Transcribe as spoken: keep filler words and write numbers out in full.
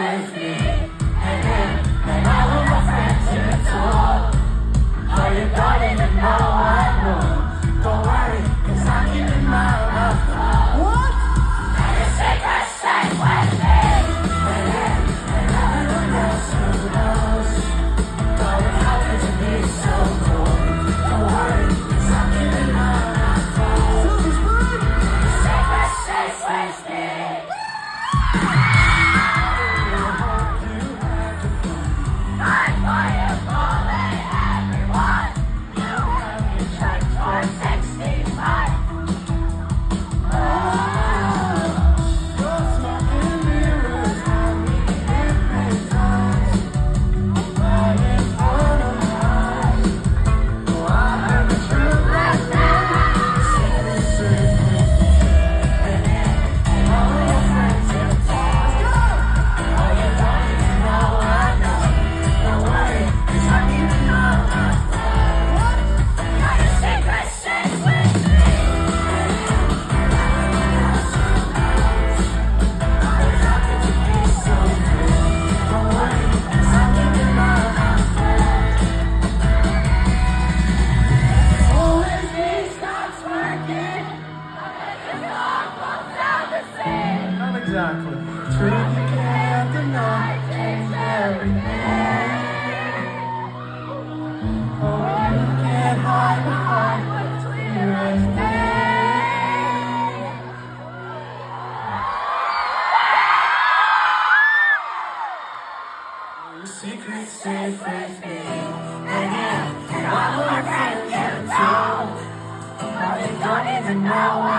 with me. And then, and all of my friends you told. Oh, you don't even know I know. Don't worry, cause I'm keeping my mouth closed. What? And your secret stays with me. And then, and everyone else who knows. Darling, how could you be so cold? Don't worry, cause I'm keeping my mouth closed. Silver Spoon! Your secret stays with me. Exactly. Truth you can't deny, change everything. Oh, you can't hide behind what's clear as day. Your secret's safe with me. And yeah, and all of our friends you told. Oh, you don't even know why.